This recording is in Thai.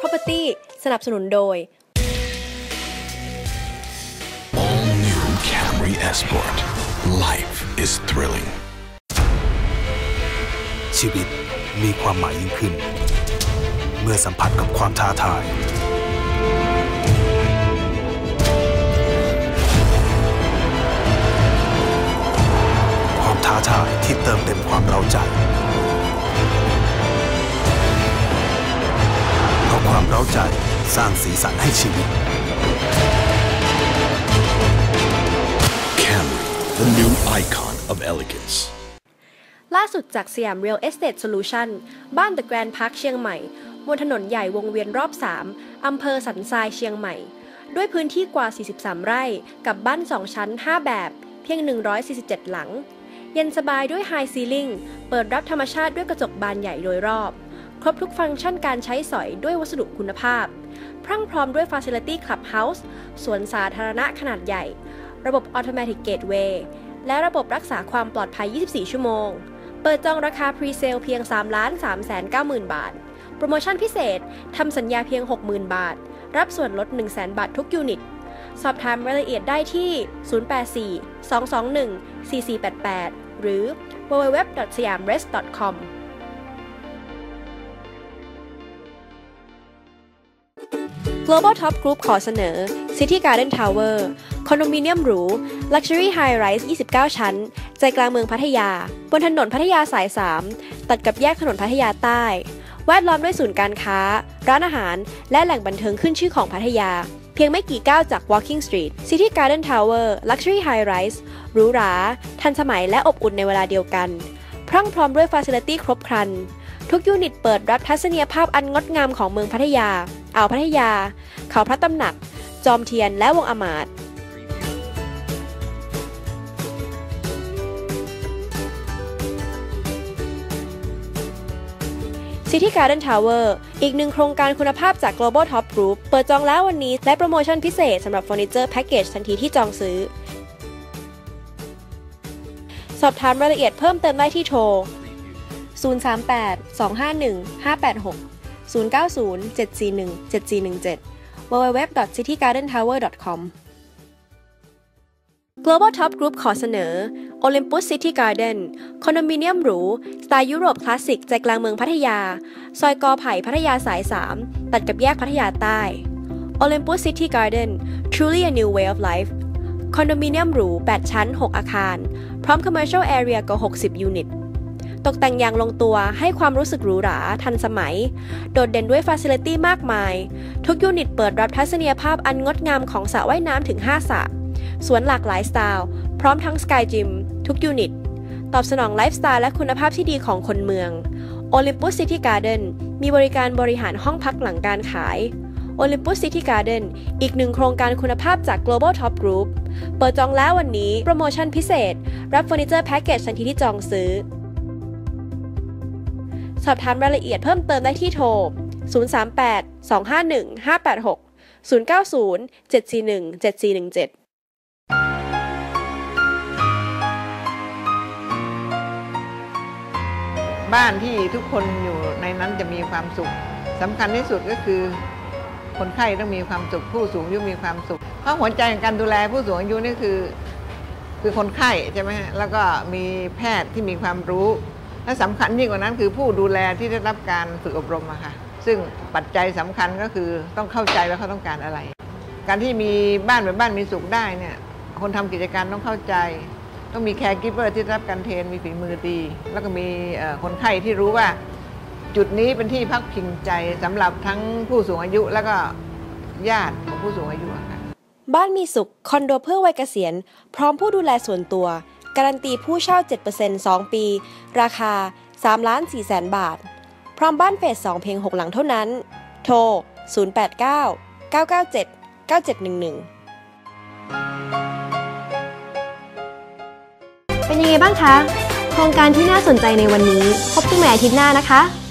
Property สนับสนุนโดย All new Camry Sport Life is thrilling ชีวิตมีความหมายยิ่งขึ้นเมื่อสัมผัสกับความท้าทายที่เติมเต็มความเร้าใจเพราะความเร้าใจสร้างสีสันให้ชีวิต Camry the new icon of elegance ล่าสุดจากสยาม Real Estate Solution บ้าน The Grand Park เชียงใหม่บนถนนใหญ่วงเวียนรอบ 3 อำเภอสันทรายเชียงใหม่ด้วยพื้นที่กว่า 43 ไร่กับบ้าน 2 ชั้น 5 แบบเพียง 147 หลังเย็นสบายด้วย High Ceiling เปิดรับธรรมชาติด้วยกระจกบานใหญ่โดยรอบครบทุกฟังก์ชันการใช้สอยด้วยวัสดุคุณภาพพรั่งพร้อมด้วย Facility Clubhouse สวนสาธารณะขนาดใหญ่ระบบ Automatic Gateway และระบบรักษาความปลอดภัย 24 ชั่วโมงเปิดจองราคา Pre-Sale เพียง 3,390,000 บาทโปรโมชั่นพิเศษทำสัญญาเพียง 60,000 บาทรับส่วนลด 100,000 บาททุกยูนิตสอบถามรายละเอียดได้ที่ 084-221-4488 หรือ www.siamrest.com Global Top Group ขอเสนอ City Garden Tower คอนโดมิเนียมหรู Luxury High Rise 29 ชั้นใจกลางเมืองพัทยาบนถนนพัทยาสาย 3 ตัดกับแยกถนนพัทยาใต้แวดล้อมด้วยศูนย์การค้าร้านอาหารและแหล่งบันเทิงขึ้นชื่อของพัทยาเพียงไม่กี่ก้าวจาก Walking Street City Garden Tower Luxury High Rise หรูหราทันสมัยและอบอุ่นในเวลาเดียวกันพรั่งพร้อมด้วย Facility ครบครันทุกยูนิตเปิดรับทัศนียภาพอันงดงามของเมืองพัทยาอ่าวพัทยาเขาพระตำหนักจอมเทียนและวงอมาตย์City Garden Tower อีกหนึ่งโครงการคุณภาพจาก Global Top Group เปิดจองแล้ววันนี้และโปรโมชั่นพิเศษสำหรับเฟอร์นิเจอร์แพ็กเกจทันทีที่จองซื้อสอบถามรายละเอียดเพิ่มเติมได้ที่โทร 038-251-586 090-741-7417 www.citygardentower.com Global Top Group ขอเสนอ Olympus City Garden คอนโดมิเนียมหรูสไตล์ยุโรปคลาสสิกใจกลางเมืองพัทยาซอยกอไผ่พัทยาสาย 3 ตัดกับแยกพัทยาใต้ Olympus City Garden Truly a new way of life คอนโดมิเนียมหรู 8 ชั้น 6 อาคารพร้อม Commercial Area กว่า 60 ยูนิตตกแต่งอย่างลงตัวให้ความรู้สึกหรูหราทันสมัยโดดเด่นด้วย Facility มากมายทุกยูนิตเปิดรับทัศนียภาพอันงดงามของสระว่ายน้ำถึง 5 สระสวนหลากหลายสไตล์พร้อมทั้ง Sky Gym ทุกยูนิตตอบสนองไลฟ์สไตล์และคุณภาพที่ดีของคนเมือง Olympus City Garden มีบริการบริหารห้องพักหลังการขาย Olympus City Garden อีกหนึ่งโครงการคุณภาพจาก Global Top Group เปิดจองแล้ววันนี้โปรโมชั่นพิเศษรับเฟอร์นิเจอร์แพ็กเกจทันทีที่จองซื้อสอบถามรายละเอียดเพิ่มเติมได้ที่โทร 038-251-586 090-741-7417 บ้านที่ทุกคนอยู่ในนั้นจะมีความสุขสำคัญที่สุดก็คือคนไข้ต้องมีความสุขผู้สูงอายุมีความสุขเพราะหัวใจของการดูแลผู้สูงอายุนี่คือคนไข้ใช่ไหมฮะแล้วก็มีแพทย์ที่มีความรู้และสำคัญยิ่งกว่านั้นคือผู้ดูแลที่ได้รับการฝึกอบรมอะค่ะซึ่งปัจจัยสำคัญก็คือต้องเข้าใจว่าเขาต้องการอะไรการที่มีบ้านแบบบ้านมีสุขได้เนี่ยคนทำกิจการต้องเข้าใจต้องมีแคร์กิฟเวอร์ที่รับการเทรนมีฝีมือดีแล้วก็มีคนไข้ที่รู้ว่าจุดนี้เป็นที่พักพิงใจสำหรับทั้งผู้สูงอายุแล้วก็ญาติของผู้สูงอายุค่ะบ้านมีสุขคอนโดเพื่อวัยเกษียณพร้อมผู้ดูแลส่วนตัวการันตีผู้เช่า 7% 2 ปีราคา 3,400,000 บาทพร้อมบ้านเฟส 2 เพียง 6 หลังเท่านั้นโทร 089-997-9711เป็นยังไงบ้างคะโครงการที่น่าสนใจในวันนี้พบกันใหม่อาทิตย์หน้านะคะ